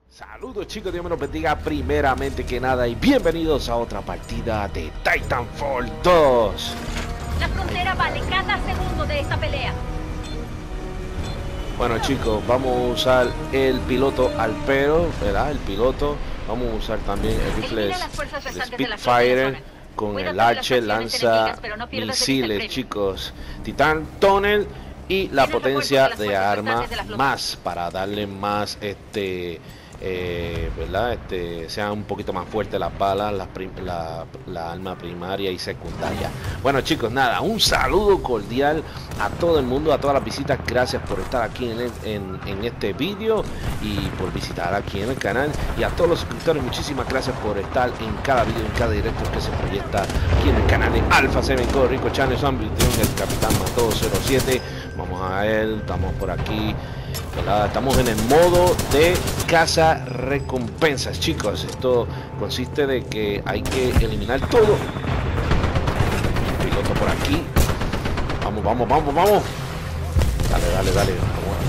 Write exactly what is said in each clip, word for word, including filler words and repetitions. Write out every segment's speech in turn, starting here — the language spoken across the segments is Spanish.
Saludos chicos, Dios me los bendiga primeramente que nada y bienvenidos a otra partida de Titanfall dos. La frontera vale cada segundo de esta pelea. Bueno chicos, vamos a usar el piloto Alpero, ¿verdad? El piloto. Vamos a usar también el rifle Spitfire con el Archer, lanza misiles chicos. Titan Tunnel y la potencia de arma más para darle más este... Eh, ¿verdad? Este, sean un poquito más fuertes las balas, la, la, la arma primaria y secundaria. Bueno chicos, nada, un saludo cordial a todo el mundo, a todas las visitas. Gracias por estar aquí en, el, en, en este vídeo y por visitar aquí en el canal. Y a todos los suscriptores, muchísimas gracias por estar en cada vídeo, en cada directo que se proyecta aquí en el canal de Alpha siete Code Rico Channel. Su anfitrión, el Capitán Mató cero siete. Vamos a él, estamos por aquí. ¿Verdad? Estamos en el modo de caza recompensas, chicos. Esto consiste de que hay que eliminar todo. Piloto por aquí. Vamos, vamos, vamos, vamos. Dale, dale, dale. Vamos.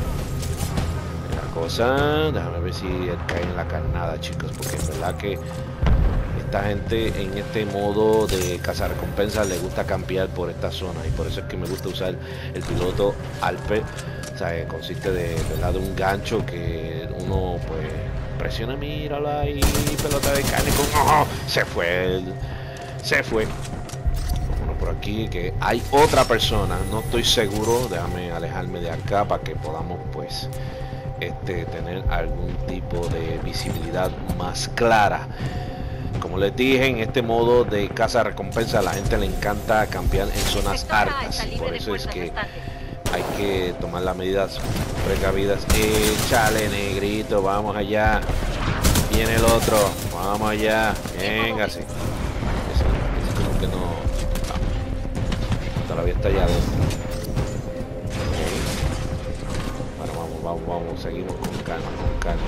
La cosa, déjame ver si él cae en la carnada, chicos, porque es verdad que esta gente en este modo de caza recompensas le gusta campear por esta zona y por eso es que me gusta usar el piloto Alpe. O sea, que consiste de, de, de un gancho que uno pues presiona, mírala ahí, pelota de carne con ojo. Se fue, el, se fue. Uno por aquí que hay otra persona, no estoy seguro. Déjame alejarme de acá para que podamos pues este tener algún tipo de visibilidad más clara. Como les dije, en este modo de caza recompensa a la gente le encanta campear en zonas altas y por eso es que hay que tomar las medidas precavidas. Échale, negrito, vamos allá. Viene el otro, vamos allá. Véngase. Ese, ese creo que no. Vamos. Todavía está allá adentro. Okay. Bueno, vamos, vamos, vamos. Seguimos con calma, con calma.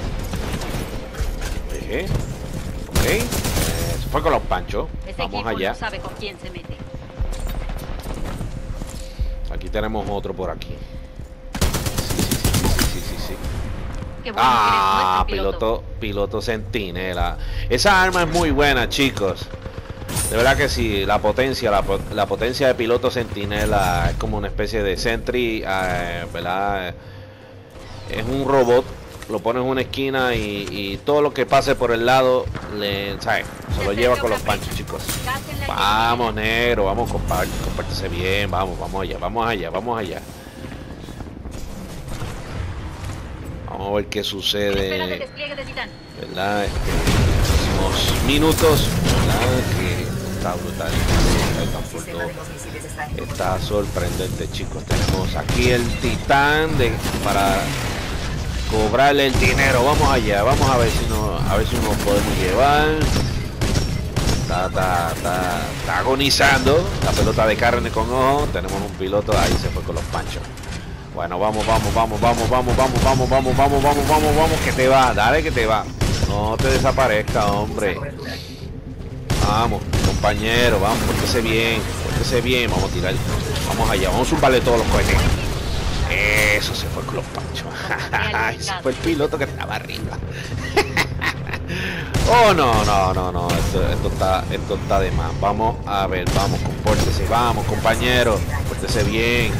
Dejé. Ok. Eh, se fue con los panchos. Vamos allá. No sabe con quién se mete. Aquí tenemos otro por aquí. Sí, sí, sí, sí, sí, sí. Qué bueno, ah, que eres nuestro piloto, piloto centinela. Esa arma es muy buena, chicos. De verdad que sí, la potencia, la, la potencia de piloto centinela es como una especie de sentry, eh, ¿verdad? Es un robot, lo pones en una esquina y, y todo lo que pase por el lado, le, ¿sabes? Se lo lleva con los panchos, chicos. Vamos, negro, vamos, compártese bien, vamos, vamos allá, vamos allá, vamos allá. Vamos a ver qué sucede, ¿verdad? Este, en los próximos minutos, ¿verdad? Que está brutal, está, está sorprendente, chicos. Tenemos aquí el titán de, para cobrarle el dinero. Vamos allá, vamos a ver si no, a ver si nos podemos llevar. Está, está, está, está agonizando la pelota de carne con ojo. Tenemos un piloto, ahí se fue con los panchos. Bueno, vamos, vamos, vamos, vamos, vamos, vamos, vamos, vamos, vamos, vamos, vamos, vamos, que te va, dale que te va. No te desaparezca, hombre. Vamos, compañero, vamos, pórtese bien, pórtese bien, vamos a tirar, vamos allá, vamos a zumbarle todos los cohetes. Eso se fue con los panchos. Ese fue el piloto que estaba arriba. Oh, no, no, no, no. Esto, esto está, esto está de más. Vamos a ver, vamos, compórtese, vamos, compañero. Pórtese bien.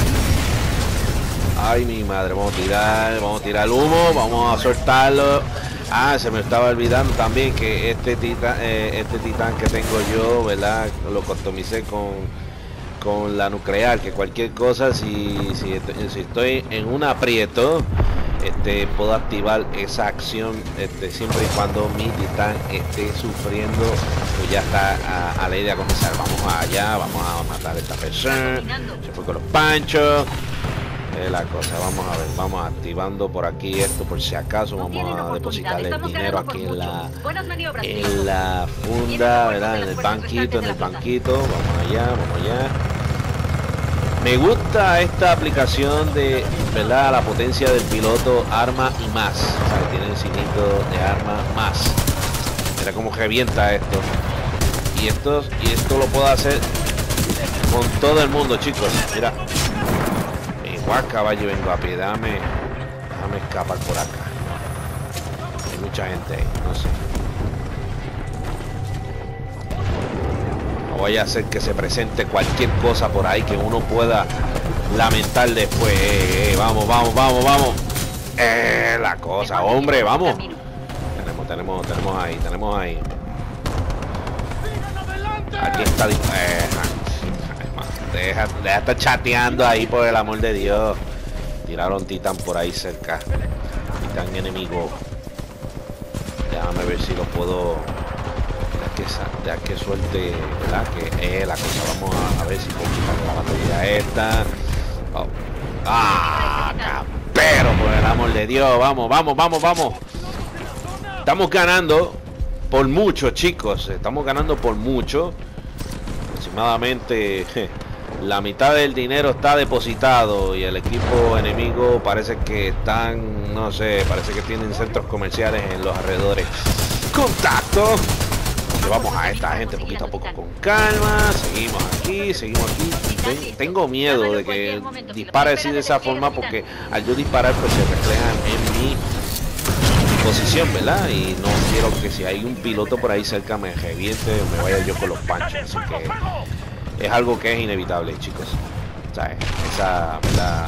Ay, mi madre, vamos a tirar, vamos a tirar el humo, vamos a soltarlo. Ah, se me estaba olvidando también que este titán, eh, este titán que tengo yo, ¿verdad? Lo customicé con con la nuclear, que cualquier cosa, si, si, si estoy en un aprieto, este, puedo activar esa acción este, siempre y cuando mi titán esté sufriendo, pues ya está a, a la idea de comenzar. Vamos allá, vamos a matar a esta persona. Se fue con los panchos. Es la cosa, vamos a ver, vamos activando por aquí esto por si acaso. Vamos a depositarle el dinero aquí en la en la funda, ¿verdad? En el banquito, en el banquito. Vamos allá, vamos allá. Me gusta esta aplicación de, ¿verdad? La potencia del piloto arma y más. O sea, que tiene el signito de arma más. Mira cómo revienta esto. Y esto, y esto lo puedo hacer con todo el mundo, chicos. Mira. Igual caballo, vengo a pie, déjame, déjame escapar por acá. mucha gente ahí, no sé. No voy a hacer que se presente cualquier cosa por ahí que uno pueda lamentar después. Eh, eh, vamos, vamos, vamos, vamos. Eh, la cosa, hombre, vamos. Tenemos, tenemos, tenemos ahí, tenemos ahí. Aquí está. Eh, deja, deja estar chateando ahí, por el amor de Dios. Tiraron titán por ahí cerca. Titán enemigo. Déjame ver si lo puedo. Ya que, ya que suelte, ¿verdad? Que es la cosa. Vamos a, a ver si puedo quitar la batería esta. Oh. Ah, campero, por el amor de Dios. Vamos, vamos, vamos, vamos. Estamos ganando por mucho, chicos. Estamos ganando por mucho. Aproximadamente la mitad del dinero está depositado y el equipo enemigo parece que están, no sé, parece que tienen centros comerciales en los alrededores. ¡Contacto! Llevamos a esta gente poquito a poco con calma. Seguimos aquí, seguimos aquí. Ten, tengo miedo de que dispare así de esa forma, porque al yo disparar pues se refleja en mi posición, ¿verdad? Y no quiero que si hay un piloto por ahí cerca me reviente o me vaya yo con los panchos. Así que es algo que es inevitable, chicos. ¿Sabes? Esa, ¿verdad?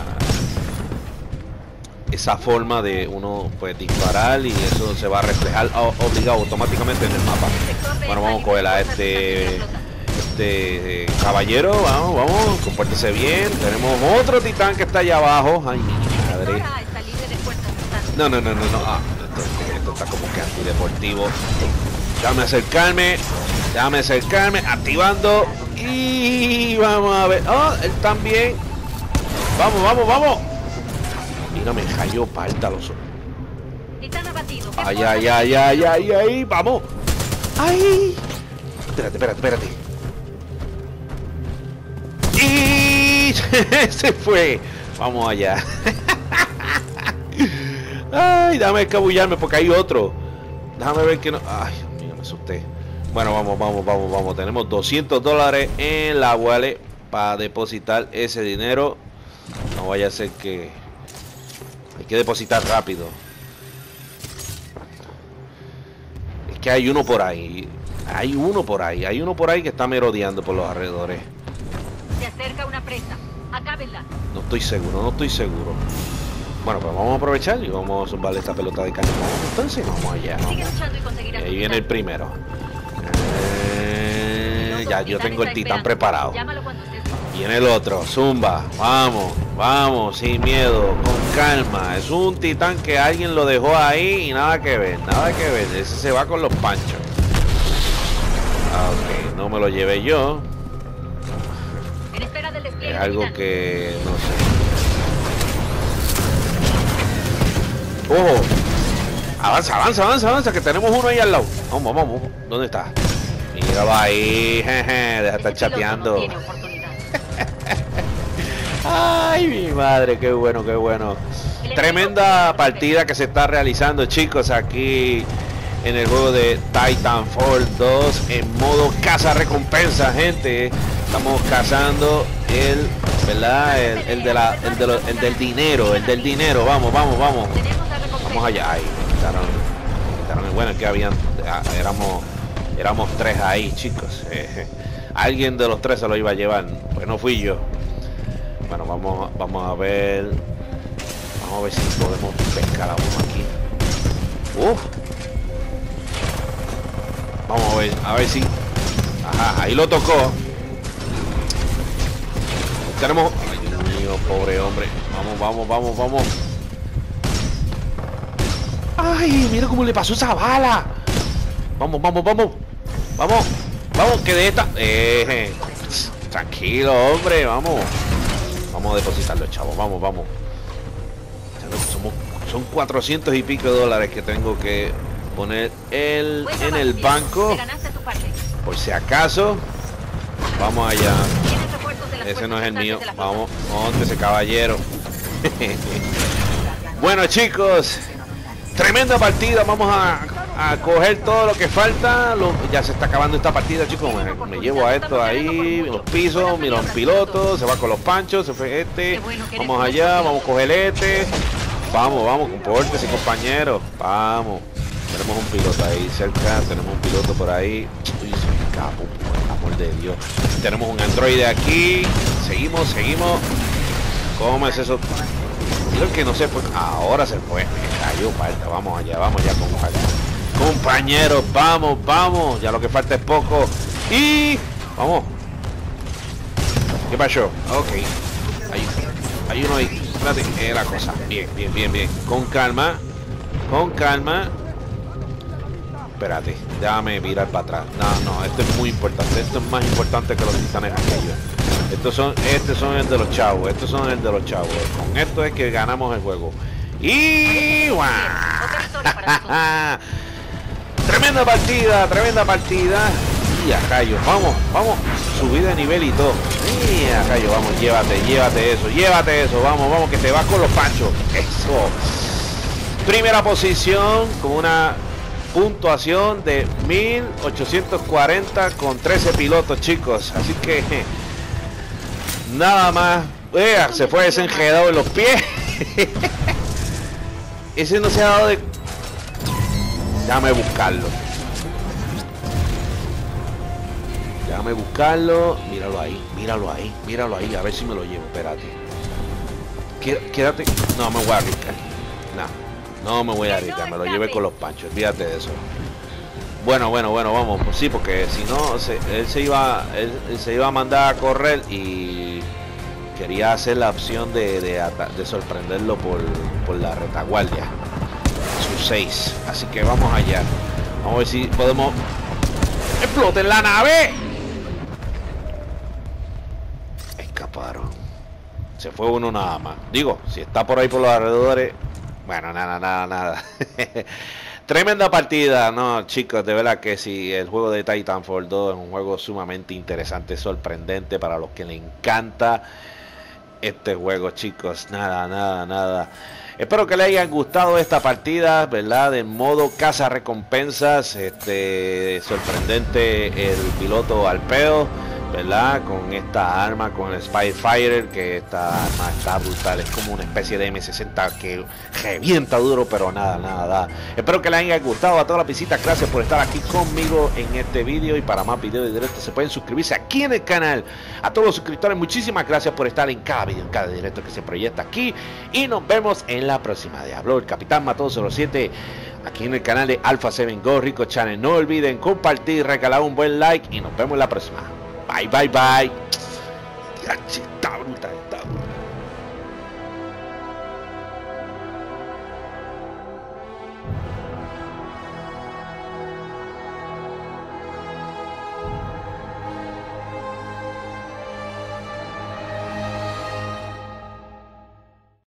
Esa forma de uno pues disparar y eso se va a reflejar obligado automáticamente en el mapa. Bueno, vamos a coger a este este caballero. Vamos, vamos, compórtese bien. Tenemos otro titán que está allá abajo. Ay, mi madre. No, no, no, no, no. Ah, esto, esto está como que antideportivo. Déjame acercarme. Déjame acercarme. Activando. Y vamos a ver. Oh, él también. Vamos, vamos, vamos. Mira, me cayó palta los ojos. Ay, ay, ay, ay, ay, ay. Vamos. Ay. Espérate, espérate, espérate. Y se fue. Vamos allá. Ay, déjame escabullarme porque hay otro. Déjame ver que no. Ay, Dios mío, me asusté. Bueno, vamos, vamos, vamos, vamos. Tenemos doscientos dólares en la wallet para depositar ese dinero. No vaya a ser que hay que depositar rápido. Es que hay uno por ahí. Hay uno por ahí. Hay uno por ahí que está merodeando por los alrededores. Se acerca una presa. Acábenla. No estoy seguro, no estoy seguro. Bueno, pues vamos a aprovechar y vamos a zumbarle esta pelota de cañón. Entonces vamos allá. Vamos. Sigue luchando y conseguirás Y ahí tu viene el titán. primero. Eh, ya yo tengo el titán preparado. Llámalo cuando estés listo. Viene el otro, zumba, vamos, vamos, sin miedo, con calma. Es un titán que alguien lo dejó ahí y nada que ver, nada que ver. Ese se va con los panchos. Ah, ok, no me lo llevé yo. En espera del despliegue Es algo titán. que no sé. ¡Ojo! Avanza, avanza, avanza, avanza, que tenemos uno ahí al lado. Vamos, vamos, vamos. ¿Dónde está? Míralo ahí, jeje, deja de estar Ese piloto chateando. no tiene oportunidad. Ay, mi madre, qué bueno, qué bueno. Tremenda partida que se está realizando, chicos, aquí en el juego de Titanfall dos en modo caza recompensa, gente. Estamos cazando el, ¿verdad? El, el, de la, el, de lo, el del dinero, el del dinero. Vamos, vamos, vamos. Tenemos la recompensa. Vamos allá. Ahí, me quitaron, me quitaron. Bueno, que habían, éramos, éramos tres ahí, chicos. Eh, alguien de los tres se lo iba a llevar, pues no fui yo. Bueno, vamos, vamos a ver. Vamos a ver si podemos pescar a uno aquí. Uf. Vamos a ver, a ver si. Ajá, ahí lo tocó. Tenemos. Ay, Dios mío, pobre hombre. Vamos, vamos, vamos, vamos. Ay, mira cómo le pasó esa bala. Vamos, vamos, vamos. Vamos, vamos, que de esta. Eh, tranquilo, hombre, vamos. Vamos a depositarlo, chavos. Vamos, vamos. Somos, son cuatrocientos y pico de dólares que tengo que poner el, en el banco. Te ganaste tu parte. Por si acaso. Vamos allá. Tienes refuerzos de las Ese no es el fuerzas mío. estatales de la flota. Vamos, monte ese caballero. Bueno, chicos, tremenda partida. Vamos a, a coger todo lo que falta. Lo, ya se está acabando esta partida, chicos. Me, me llevo a esto ahí, los pisos, mira un piloto, se va con los panchos, se fue este. Vamos allá, vamos a coger este. Vamos, vamos, compórtese, compañeros. Vamos. Tenemos un piloto ahí cerca, tenemos un piloto por ahí. Uy, soy capo, por el amor de Dios. Tenemos un androide aquí. Seguimos, seguimos. ¿Cómo es eso? Creo que no sé, pues ahora se fue. Me cayó falta. Vamos allá, vamos allá, compañeros. Compañeros, vamos, vamos. Ya lo que falta es poco. Y vamos. ¿Qué pasó? Ok. Hay, hay uno ahí. Espérate, eh, la cosa. Bien, bien, bien, bien. Con calma. Con calma. Espérate, déjame mirar para atrás. No, no, esto es muy importante. Esto es más importante que los titanes aquellos. Estos son, estos son el de los chavos. Estos son el de los chavos. Con esto es que ganamos el juego. Y ¡guau! Tremenda partida, tremenda partida. Y a rayos, vamos, vamos. Subir de nivel y todo. Y a rayos, vamos, llévate, llévate eso, llévate eso. Vamos, vamos, que te vas con los panchos. Eso. Primera posición con una puntuación de mil ochocientos cuarenta con trece pilotos, chicos. Así que nada más. Vea, se fue desenredado en los pies. Ese no se ha dado de... Déjame buscarlo. Déjame buscarlo. Míralo ahí, míralo ahí, míralo ahí. A ver si me lo llevo. Espérate. Quédate. No me voy a arriesgar. No. No me voy a arriesgar, me lo llevé con los panchos, olvídate de eso. Bueno, bueno, bueno, vamos, pues sí, porque si no, se, él, se iba, él, él se iba a mandar a correr y quería hacer la opción de, de, de sorprenderlo por, por la retaguardia. Sus seis, así que vamos allá. Vamos a ver si podemos... ¡Exploten la nave! Escaparon. Se fue uno nada más. Digo, si está por ahí por los alrededores... Bueno, nada, nada, nada. Tremenda partida, no, chicos, de verdad que sí, el juego de Titanfall dos es un juego sumamente interesante, sorprendente para los que le encanta este juego, chicos. Nada, nada, nada. Espero que les hayan gustado esta partida, ¿verdad? De modo caza recompensas, este sorprendente el piloto Alpeo, ¿verdad? Con esta arma, con el Spitfire, que esta arma está brutal, es como una especie de eme sesenta que revienta duro, pero nada, nada, nada. Espero que les haya gustado a todas las visitas, gracias por estar aquí conmigo en este vídeo, y para más videos de directo se pueden suscribirse aquí en el canal. A todos los suscriptores, muchísimas gracias por estar en cada video, en cada directo que se proyecta aquí, y nos vemos en la próxima. De habló el Capitán Matón cero siete, aquí en el canal de Alpha siete Go Rico Channel. No olviden compartir, regalar un buen like, y nos vemos en la próxima. Bye, bye, bye.